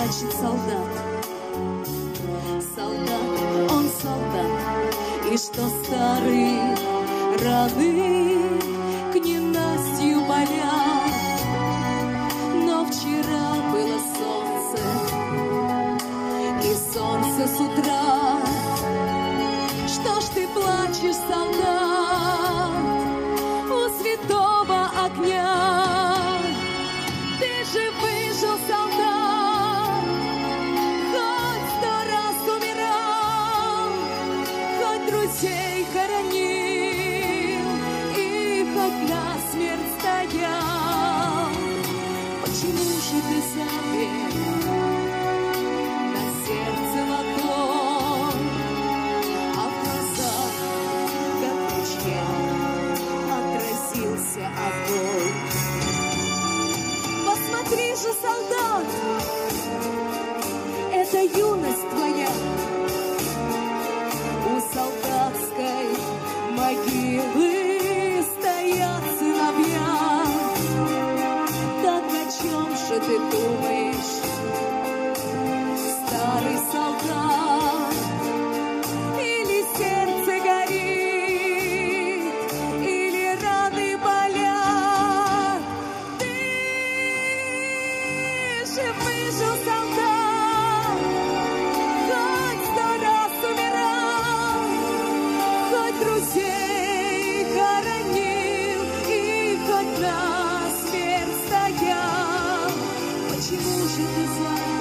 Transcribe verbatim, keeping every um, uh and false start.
плачет солдат. Солдат, он солдат, и что старые раны к ненастью болят. Но вчера было солнце, и солнце с утра. Что ж ты плачешь, солдат, у святого огня? Ты же выжил, солдат, хоть сто раз умирал, хоть друзей хоронил и хоть насмерть стоял. Почему же ты замер на сердце ладонь, а в глазах, как в ручье, отразился огонь? Посмотри же, солдат, это юность твоя. У солдатской могилы стоят сыновья. Так о чем же ты думаешь, старый солдат? Или сердце горит, или раны болят? Ты же выжил, солдат, хоть сто раз умирал, хоть друзей хоронил и хоть насмерть стоял. Почему же ты зла?